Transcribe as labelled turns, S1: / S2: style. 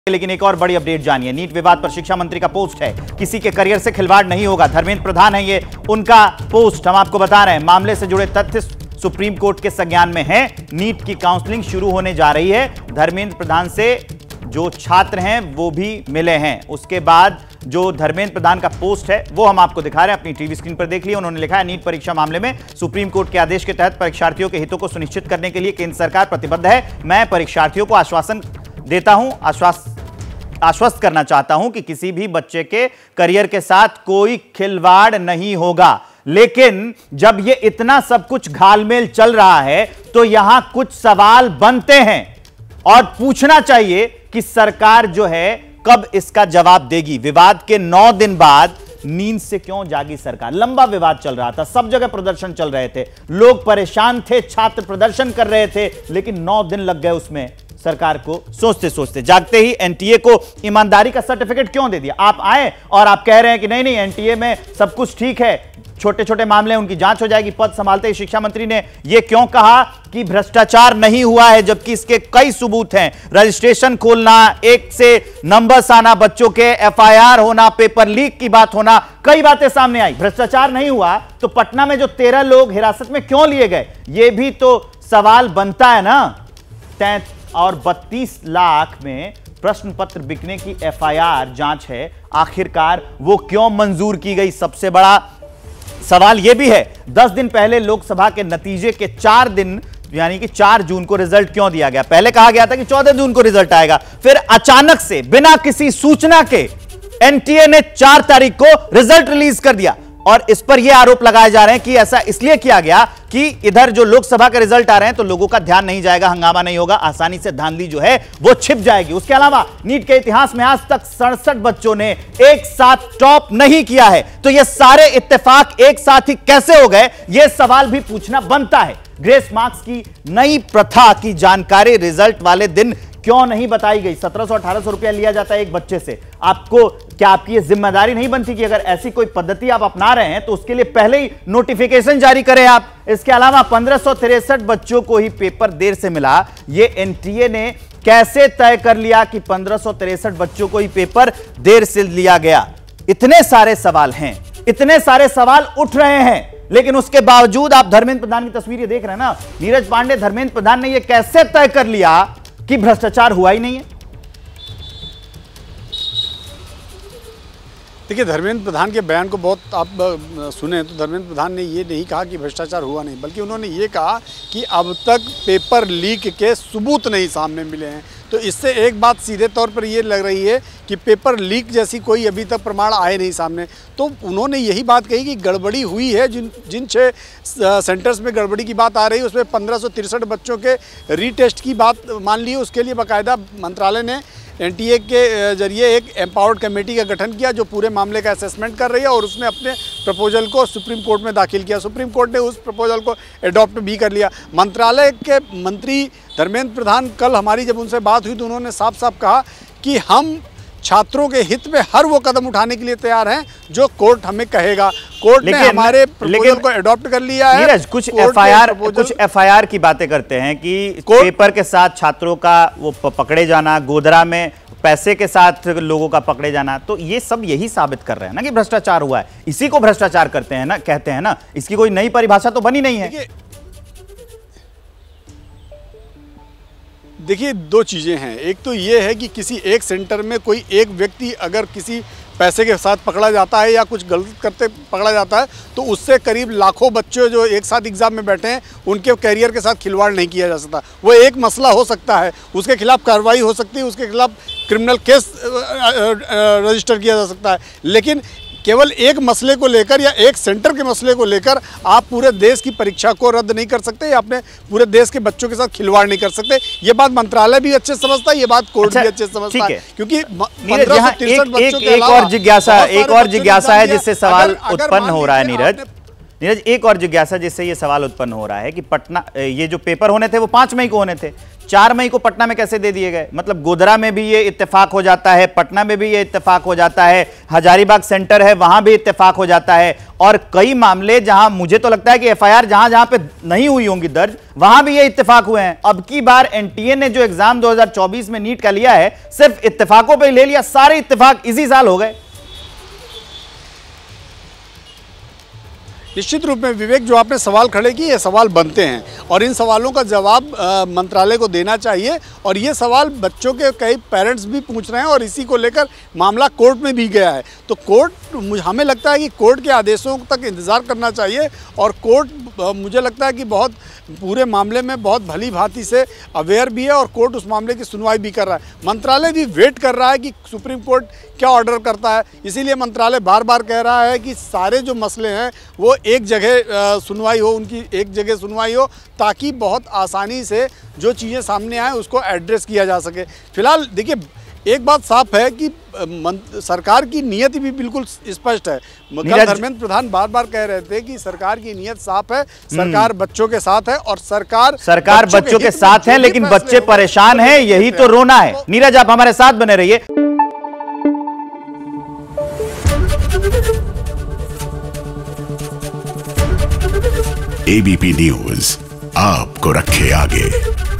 S1: लेकिन एक और बड़ी अपडेट जानिए। नीट विवाद पर शिक्षा मंत्री का पोस्ट है, किसी के करियर से खिलवाड़ नहीं होगा। धर्मेंद्र प्रधान है ये उनका पोस्ट, हम आपको बता रहे हैं। मामले से जुड़े तथ्य सुप्रीम कोर्ट के संज्ञान में है। नीट की काउंसलिंग शुरू होने जा रही है। धर्मेंद्र प्रधान से जो छात्र हैं वो भी मिले हैं। उसके बाद जो धर्मेंद्र प्रधान का पोस्ट है वो हम आपको दिखा रहे हैं, अपनी टीवी स्क्रीन पर देख लिया। उन्होंने लिखा है, नीट परीक्षा मामले में सुप्रीम कोर्ट के आदेश के तहत परीक्षार्थियों के हितों को सुनिश्चित करने के लिए केंद्र सरकार प्रतिबद्ध है। मैं परीक्षार्थियों को आश्वासन देता हूं, आश्वस्त करना चाहता हूं कि किसी भी बच्चे के करियर के साथ कोई खिलवाड़ नहीं होगा। लेकिन जब ये इतना सब कुछ घालमेल चल रहा है तो यहां कुछ सवाल बनते हैं और पूछना चाहिए कि सरकार जो है कब इसका जवाब देगी। विवाद के 9 दिन बाद नींद से क्यों जागी सरकार? लंबा विवाद चल रहा था, सब जगह प्रदर्शन चल रहे थे, लोग परेशान थे, छात्र प्रदर्शन कर रहे थे, लेकिन 9 दिन लग गए उसमें सरकार को सोचते सोचते। जागते ही एनटीए को ईमानदारी का सर्टिफिकेट क्यों दे दिया? आप आए और आप कह रहे हैं कि नहीं नहीं एनटीए में सब कुछ ठीक है, छोटे छोटे मामले उनकी जांच हो जाएगी। पद संभालते ही शिक्षा मंत्री ने यह क्यों कहा कि भ्रष्टाचार नहीं हुआ है, जबकि इसके कई सबूत हैं। रजिस्ट्रेशन खोलना, एक से नंबर्स आना, बच्चों के एफआईआर होना, पेपर लीक की बात होना, कई बातें सामने आई। भ्रष्टाचार नहीं हुआ तो पटना में जो 13 लोग हिरासत में क्यों लिए गए, यह भी तो सवाल बनता है ना। और 32 लाख में प्रश्न पत्र बिकने की एफआईआर जांच है, आखिरकार वो क्यों मंजूर की गई? सबसे बड़ा सवाल यह भी है, 10 दिन पहले लोकसभा के नतीजे के 4 दिन यानी कि 4 जून को रिजल्ट क्यों दिया गया? पहले कहा गया था कि 14 जून को रिजल्ट आएगा, फिर अचानक से बिना किसी सूचना के एनटीए ने 4 तारीख को रिजल्ट रिलीज कर दिया। और इस पर यह आरोप लगाए जा रहे हैं कि ऐसा इसलिए किया गया कि इधर जो लोकसभा के रिजल्ट आ रहे हैं तो लोगों का ध्यान नहीं जाएगा, हंगामा नहीं होगा, आसानी से धांधली जो है वो छिप जाएगी। उसके अलावा नीट के इतिहास में आज तक 67 बच्चों ने एक साथ टॉप नहीं किया है, तो ये सारे इत्तेफाक एक साथ ही कैसे हो गए, यह सवाल भी पूछना बनता है। ग्रेस मार्क्स की नई प्रथा की जानकारी रिजल्ट वाले दिन क्यों नहीं बताई गई? 1700-1800 रुपया लिया जाता है एक बच्चे से। आपको क्या आपकी ये जिम्मेदारी नहीं बनती कि अगर ऐसी कोई पद्धति आप अपना रहे हैं तो उसके लिए पहले ही नोटिफिकेशन जारी करें आप? इसके अलावा 1563 बच्चों को ही पेपर देर से मिला। ये एनटीए ने कैसे तय कर लिया कि 1563 बच्चों को ही पेपर देर से लिया गया? इतने सारे सवाल हैं, इतने सारे सवाल उठ रहे हैं, लेकिन उसके बावजूद आप धर्मेंद्र प्रधान की तस्वीर देख रहे हैं ना। नीरज पांडे, धर्मेंद्र प्रधान ने यह कैसे तय कर लिया कि भ्रष्टाचार हुआ ही नहीं है?
S2: देखिए, धर्मेंद्र प्रधान के बयान को बहुत आप सुने तो धर्मेंद्र प्रधान ने ये नहीं कहा कि भ्रष्टाचार हुआ नहीं, बल्कि उन्होंने ये कहा कि अब तक पेपर लीक के सबूत नहीं सामने मिले हैं। तो इससे एक बात सीधे तौर पर ये लग रही है कि पेपर लीक जैसी कोई अभी तक प्रमाण आए नहीं सामने। तो उन्होंने यही बात कही कि गड़बड़ी हुई है। जिन 6 सेंटर्स में गड़बड़ी की बात आ रही है उसमें 1563 बच्चों के रीटेस्ट की बात मान ली है। उसके लिए बाकायदा मंत्रालय ने एनटीए के जरिए एक एम्पावर्ड कमेटी का गठन किया जो पूरे मामले का असेसमेंट कर रही है, और उसने अपने प्रपोजल को सुप्रीम कोर्ट में दाखिल किया। सुप्रीम कोर्ट ने उस प्रपोजल को एडॉप्ट भी कर लिया। मंत्रालय के मंत्री धर्मेंद्र प्रधान, कल हमारी जब उनसे बात हुई तो उन्होंने साफ साफ कहा कि हम छात्रों के हित में हर वो कदम उठाने के लिए तैयार हैं जो कोर्ट हमें कहेगा। कोर्ट ने हमारे प्रपोजल को एडॉप्ट कर लिया है।
S1: नीरज, कुछ एफआईआर की बातें करते हैं कि पेपर के साथ छात्रों का वो पकड़े जाना, गोधरा में पैसे के साथ लोगों का पकड़े जाना, तो ये सब यही साबित कर रहे हैं ना कि भ्रष्टाचार हुआ है। इसी को भ्रष्टाचार करते हैं ना, कहते हैं ना। इसकी कोई नई परिभाषा तो बनी नहीं है।
S2: देखिए, 2 चीज़ें हैं। एक तो ये है कि किसी एक सेंटर में कोई एक व्यक्ति अगर किसी पैसे के साथ पकड़ा जाता है या कुछ गलत करते पकड़ा जाता है तो उससे करीब लाखों बच्चे जो एक साथ एग्जाम में बैठे हैं उनके करियर के साथ खिलवाड़ नहीं किया जा सकता। वो एक मसला हो सकता है, उसके खिलाफ कार्रवाई हो सकती है, उसके खिलाफ क्रिमिनल केस रजिस्टर किया जा सकता है, लेकिन केवल एक मसले को लेकर या एक सेंटर के मसले को लेकर आप पूरे देश की परीक्षा को रद्द नहीं कर सकते या अपने पूरे देश के बच्चों के साथ खिलवाड़ नहीं कर सकते। ये बात मंत्रालय भी अच्छे समझता है, ये बात कोर्ट भी अच्छे समझता है, क्योंकि 1563 बच्चों के अलावा
S1: एक और जिज्ञासा है जिससे सवाल उत्पन्न हो रहा है। नीरज, नीरज, एक और जिज्ञासा जिससे ये सवाल उत्पन्न हो रहा है कि पटना, ये जो पेपर होने थे वो 5 मई को होने थे, 4 मई को पटना में कैसे दे दिए गए? मतलब गोधरा में भी ये इत्तेफाक हो जाता है, पटना में भी ये इत्तेफाक हो जाता है, हजारीबाग सेंटर है वहां भी इत्तेफाक हो जाता है, और कई मामले जहां मुझे तो लगता है कि एफआईआर जहां जहां पे नहीं हुई होंगी दर्ज, वहां भी ये इत्तेफाक हुए हैं। अब की बार एनटीए ने जो एग्जाम 2024 में नीट का लिया है, सिर्फ इत्तेफाकों पे ले लिया, सारे इत्तेफाक इसी साल हो गए।
S2: निश्चित रूप में विवेक, जो आपने सवाल खड़े किए, ये सवाल बनते हैं और इन सवालों का जवाब मंत्रालय को देना चाहिए। और ये सवाल बच्चों के कई पेरेंट्स भी पूछ रहे हैं और इसी को लेकर मामला कोर्ट में भी गया है। तो कोर्ट, हमें लगता है कि कोर्ट के आदेशों तक इंतज़ार करना चाहिए और कोर्ट मुझे लगता है कि बहुत पूरे मामले में बहुत भली भांति से अवेयर भी है और कोर्ट उस मामले की सुनवाई भी कर रहा है। मंत्रालय भी वेट कर रहा है कि सुप्रीम कोर्ट क्या ऑर्डर करता है। इसीलिए मंत्रालय बार बार कह रहा है कि सारे जो मसले हैं वो एक जगह सुनवाई हो, उनकी एक जगह सुनवाई हो, ताकि बहुत आसानी से जो चीज़ें सामने आए उसको एड्रेस किया जा सके। फिलहाल देखिए, एक बात साफ है कि सरकार की नीयत भी बिल्कुल स्पष्ट है। कल धर्मेंद्र प्रधान बार बार कह रहे थे कि सरकार की नीयत साफ है, सरकार बच्चों के साथ है और सरकार
S1: बच्चों के साथ है, लेकिन बच्चे परेशान हैं, यही तो रोना है। नीरज, आप हमारे साथ बने रहिए।
S3: एबीपी न्यूज आपको रखे आगे।